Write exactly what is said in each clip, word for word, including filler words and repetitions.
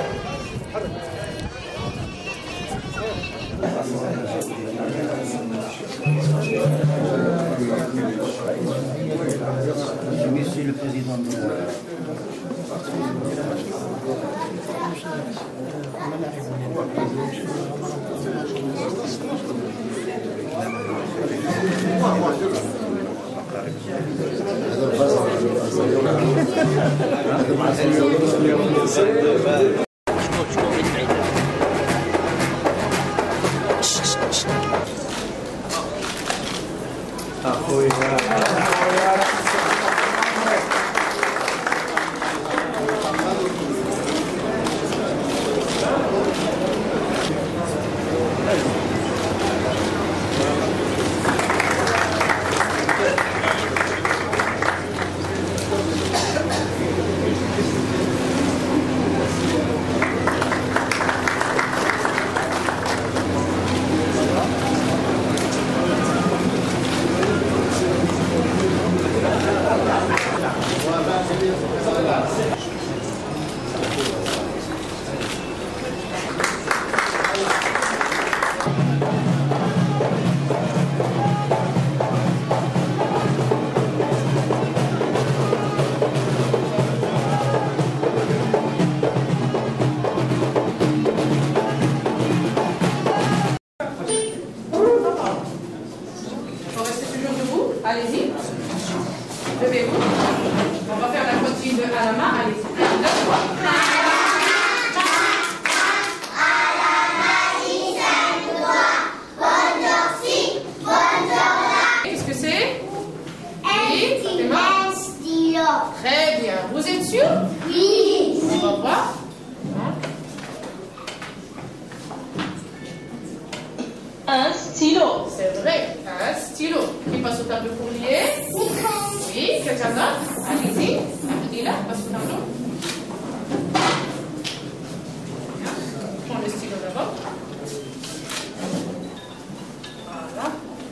Monsieur le Président de la Allez-y. Levez-vous. On va faire la cotille à la main. Allez-y. Un, deux, trois. À la main, cinq doigts. Bonjour-ci, bonjour-là. Qu'est-ce que c'est? Un stylo. Très bien. Vous êtes sûr? Oui. On va voir. Un stylo. C'est vrai. Un stylo. Qui passe au tableau pour lier? Oui. Quelqu'un d'autre? Allez-y. Il là, passe au tableau. Prends le stylo d'abord. Voilà.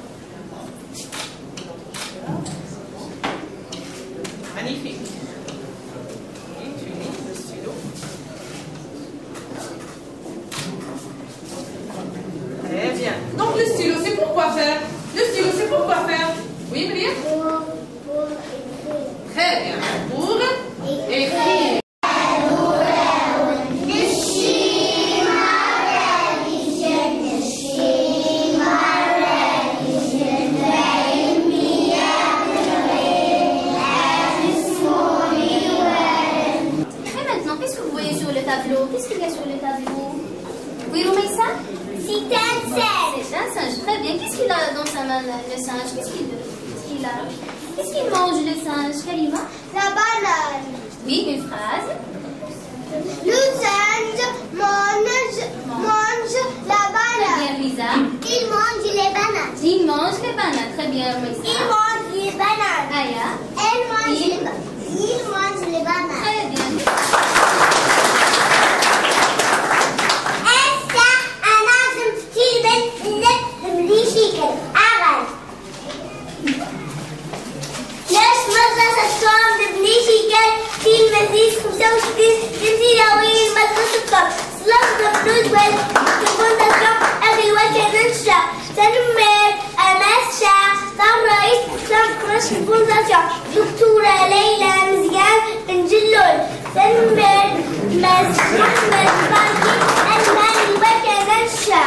Magnifique. Et tu lis le stylo. Très bien. Donc le stylo, c'est pour quoi faire? Le stylo, c'est pour quoi faire? Oui, Myriam? Pour, pour écrire. Très bien. Pour écrire. Qu'est-ce qu'il y a sur le tableau? Oui, Roumaïssa? C'est un singe. C'est un singe, très bien. Qu'est-ce qu'il a dans sa main, le singe? Qu'est-ce qu'il qu'est-ce qu'il a? Qu'est-ce qu'il mange, le singe, Kalima? La banane. Oui, une phrase. Le singe mange, mange la Très banane. bien, Lisa. Il mange les bananes. Il mange les bananes. Très bien, Il Roumaïssa. mange les bananes. Aya. Elle mange Il- les bananes. Il mange les bananes. Très bien. ليش مدرسة توم ببنيشي كان في المزيد خمسة وستين تمشي لوين مدرسة توم سلطة بلوز وين تكون تسلم أغل وجه ننشا تنمر أمسشا صار رئيس إسلام كرش الفونداسيون دكتورة ليلى مزيان بن جلول تنمر مس أحمد باقي أجمل وجه ننشا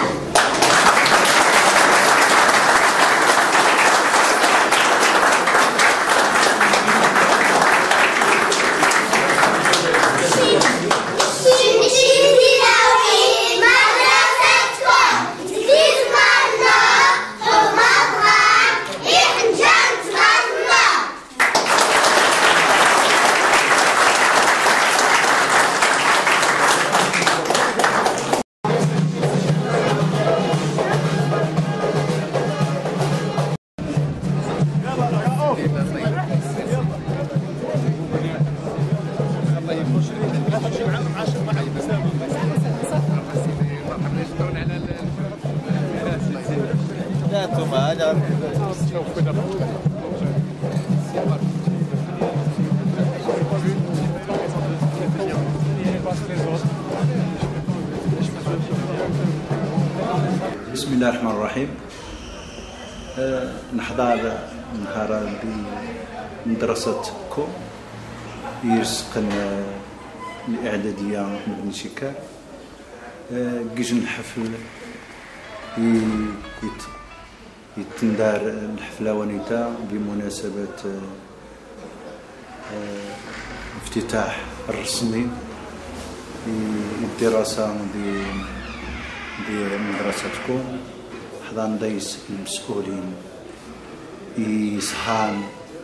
لا انتم هذا les autres. بسم الله الرحمن الرحيم. أه نحضر نهار مدرسة كو يرسقن الإعدادية مدن شكار. أه كيجي الحفل يتندار الحفلة ونيتا بمناسبة أه افتتاح الرسمي الدراسة دي دي مدرستكم. حضان دايس المسؤولين يسهان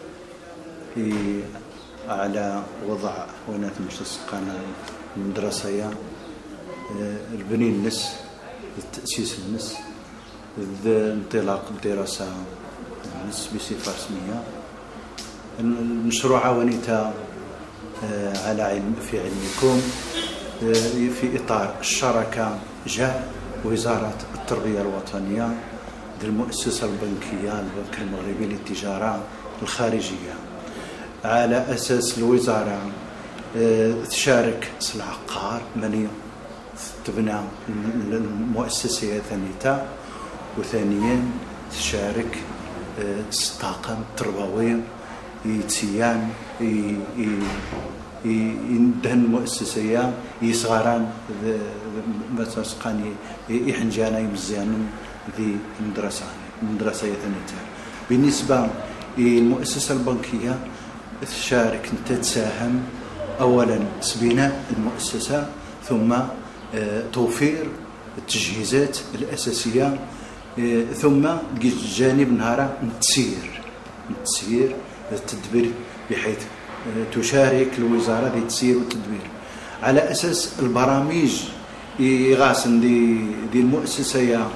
على وضع ونات مشتسقنا المدرسية البني النس التأسيس النس انطلاق الدراسة النس بصفة رسمية. المشروع ونيتا على علم في علمكم في إطار الشراكة جاء وزارة التربية الوطنية المؤسسة البنكية البنك المغربي للتجارة الخارجية على أساس الوزارة تشارك العقار مليون تبنى المؤسسة ثانية، وثانيا تشارك الطاقم التربوي يتسيان يندهن المؤسسية يصغران مسقاني يحنجانا يمزيان ذي المدرسة المدرسة ثانية. بالنسبة للمؤسسة البنكية تشارك تتساهم أولا بناء المؤسسة ثم توفير التجهيزات الأساسية ثم جانب نهار التسيير التسيير التدبير بحيث تشارك الوزارة في التسيير والتدبير على أساس البرامج يغاسن دي دي المؤسسة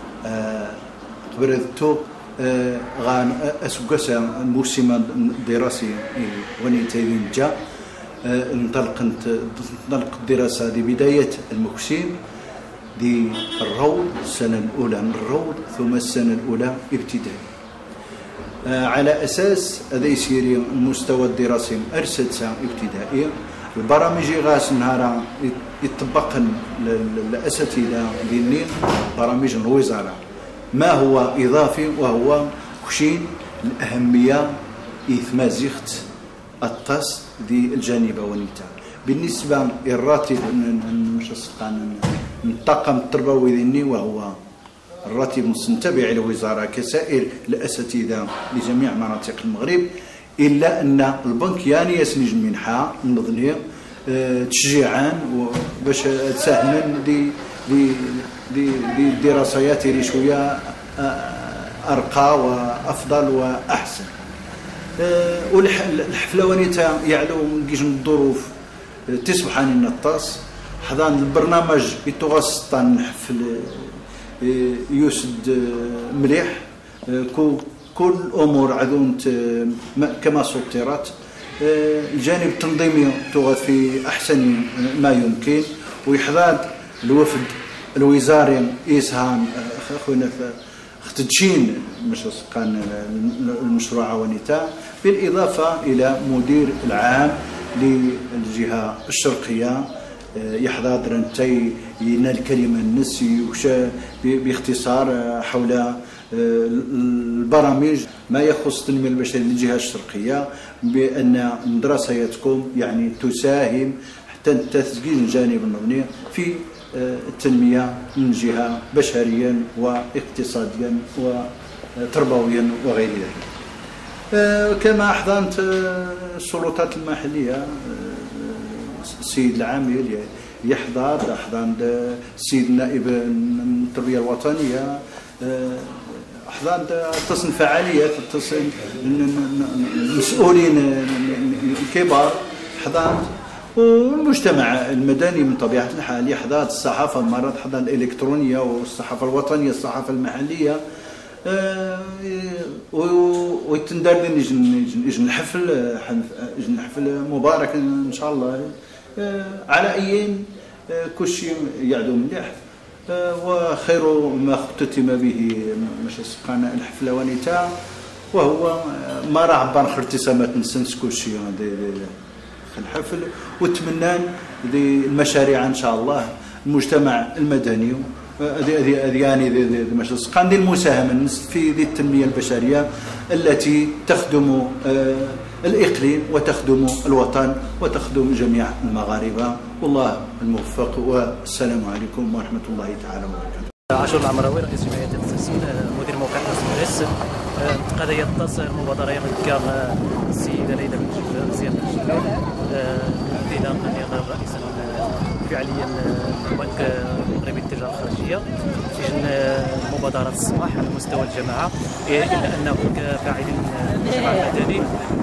قبرتو غان أسوقسا الموسم الدراسي ونيتين جا انطلق انطلق الدراسة دي بداية الموسم دي الروض السنة الأولى من الروض ثم السنة الأولى ابتدائي على أساس هذا يصير المستوى الدراسي أرسل ساعة ابتدائية. البرامج غاس نهار يطبق الأساتذة ديالنا برامج الوزارة ما هو إضافي وهو كشين الأهمية إثمازيخت الطاس دي الجانب ونيتا. بالنسبة للراتب الطاقم التربوي ديالنا وهو الراتب مستنتبع للوزارة كسائر الأساتذة لجميع مناطق المغرب، إلا أن البنك يعني يسنج منحة نظنية تشجيعا باش تساهمن دي دي دي دي الدراسيات اللي شوية أرقى وأفضل وأحسن. والحفلة ونيتا يعلو كيج من الظروف تسمح عن النطاس حضان البرنامج يتغسطن حفل يسد مليح كل الامور عذون كما سطرت. الجانب التنظيمي توغى في احسن ما يمكن ويحضر الوفد الوزاري يسهم خونا تدشين مشقان المشروع ونيتا، بالاضافه الى مدير العام للجهه الشرقيه يحضر درنتي ينال كلمة النسي وش باختصار حول البرامج ما يخص التنمية البشرية للجهة الشرقية، بأن مدرسيتكم يعني تساهم حتى تسجيل الجانب المبني في التنمية من جهة بشريا واقتصاديا وتربويا وغير ذلك. كما أحضنت السلطات المحلية السيد العامل يحضر أحضان السيد النائب التربية الوطنية أحضان تصل فعاليات تصل المسؤولين الكبار أحضان والمجتمع المدني من طبيعة الحال يحضر الصحافة مرات حضر الإلكترونية والصحافة الوطنية الصحافة المحلية ويتندر يجن الحفل يجن الحفل مبارك إن شاء الله على أيين كل شيء يعدو مليح وخير ما اختتم به مش سبقنا الحفلة ونيتا وهو ما راه عبر ارتسامات نسنس كل شيء الحفل، واتمنى دي المشاريع ان شاء الله المجتمع المدني هذه هذه يعني مجلس قاندي المساهمه في ذي التنميه البشريه التي تخدم الاقليم وتخدم الوطن وتخدم جميع المغاربه. والله الموفق والسلام عليكم ورحمه الله تعالى وبركاته. عاشور العمراوي رئيس جمعيه التسيير مدير موقع اسبريس. قضيه الطاس المبادره يمكن السيده ليلى بن مزيان الى رئيسا فعليا البنك المغربي للتجاره الخارجيه في مبادره الصباح على مستوى الجماعه، الا انه كفاعلين المجتمع المدني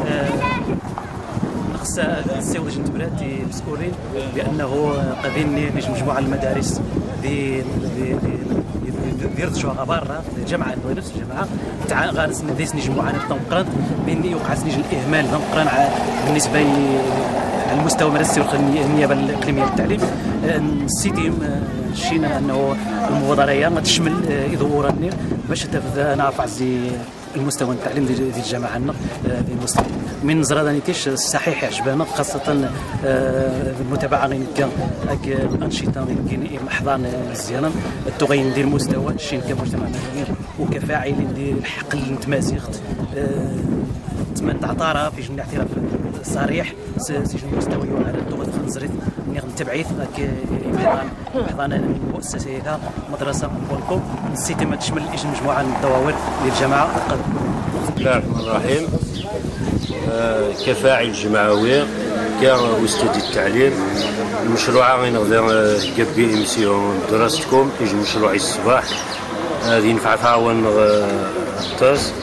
خص نسيو لجنه براتي مسؤولين بانه قادرين نجم مجموعه المدارس دي يرجعوا برا الجامعه نفس الجامعه تاع غارس نديس نجم معاناه نقران بين يوقع نجم الاهمال نقران بالنسبه على المستوى المدرسي والنيابه الاقليميه للتعليم. نسيتي شينا انه المبادره ما تشمل ادوار باش نرفع المستوى التعليم ديال الجامعه عندنا المستوى من زرادة نيتيش صحيح عجبانا، خاصه المتابعه غير الانشطه غير احضان مزيانا تغين ديال المستوى الشين كمجتمع مدني وكفاعلين ديال الحق للتمازيغ تمن تعطارها في جميع اعتراف صريح سجن مستوى على اللغه الخنزريت من التبعيث احضان احضان المؤسسه هذا مدرسه بولكو نسيتي ما تشمل مجموعه من الدواوين ديال الجماعه. بسم الله الرحمن الرحيم. آه كفاعل جمعوي كأستاذ التعليم المشروع غير نغدر كبي امسيون دراستكم يجي مشروع الصباح هذه ينفع تعاون الطاس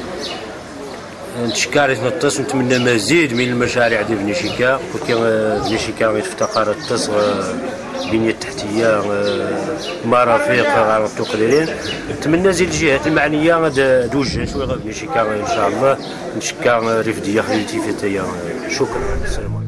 نتشكر الطاس ونتمنى مزيد من المشاريع ديال بني شيكا وكي بني شيكا غيتفتقر الطاس بنية تحتية مرافق غير تقريرين. نتمنى زيد الجهات المعنية دوجه شويه غير بني شيكا ان شاء الله. نشكر رفديه خدمتي في تايا. شكرا. السلام عليكم.